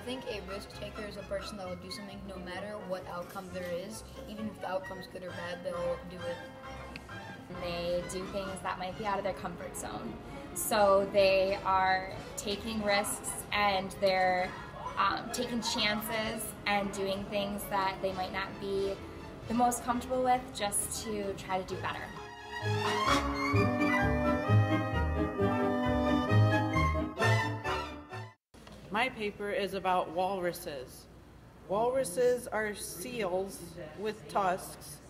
think a risk taker is a person that will do something no matter what outcome there is. Even if the outcome's good or bad, they'll do it. They do things that might be out of their comfort zone. So they are taking risks and they're taking chances and doing things that they might not be the most comfortable with just to try to do better. My paper is about walruses. Walruses are seals with tusks